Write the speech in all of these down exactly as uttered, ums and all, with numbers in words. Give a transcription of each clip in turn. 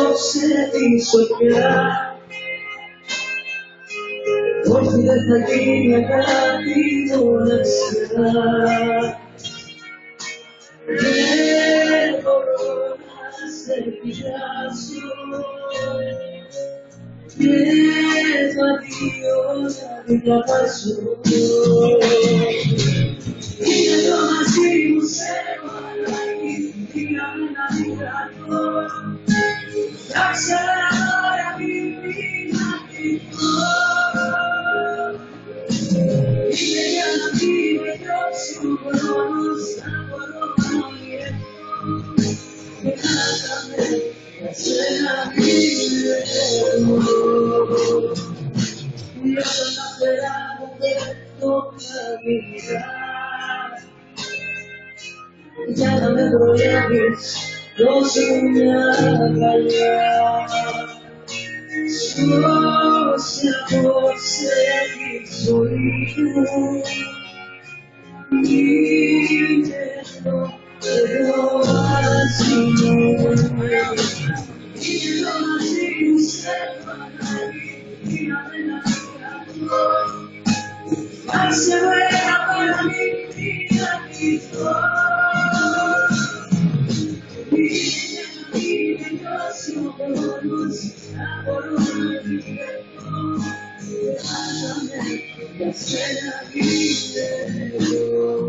διώξε τη σοφιά. Όχι δεν θα γίνει αγάπη μοναξιά. Δεν μπορώ να σε πιάσω και το αδείο να διαβάσω. Είναι το μαζί μου σε μαλάκι, πήγαμε να την κρατώ. Θα ξέρα τώρα μην να κρυφτώ. Είναι για να μην με διώξει ο χρόνος, να μπορώ να ονειρευτώ. Και χάσαμε για σένα μιλεύω. Νιώθω να περάσω και το καμιλά. Για να με προλάβεις, δώσε μου μια αγκαλιά. Σώσε απόψε τη ζωή μου. Μείνε εδώ, εδώ μαζί μου. Είναι εδώ μαζί μου σε φανάρι, πήγαμε να κρατώ. Άσε με ένα παραμύθι να κρυφτώ. Είναι να μην με νιώσει ο χρόνος, να μπορώ να ονειρευτώ. Και χάσαμε για σένα μιλεύω.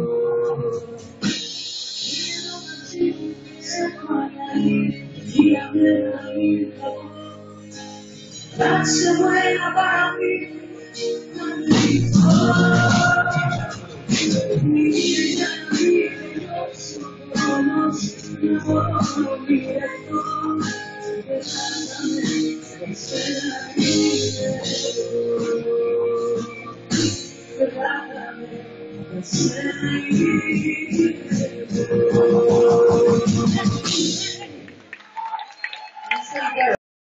Είναι εδώ μαζί μου σε φανάρι, πήγαμε να κρατώ. Άσε με ένα παραμύθι να κρυφτώ. Είναι για να μην με νιώσει ο χρόνος, να μπορώ να ονειρευτώ. Και χάσαμε για σένα μιλεύω. Και χάσαμε για σένα μιλεύω.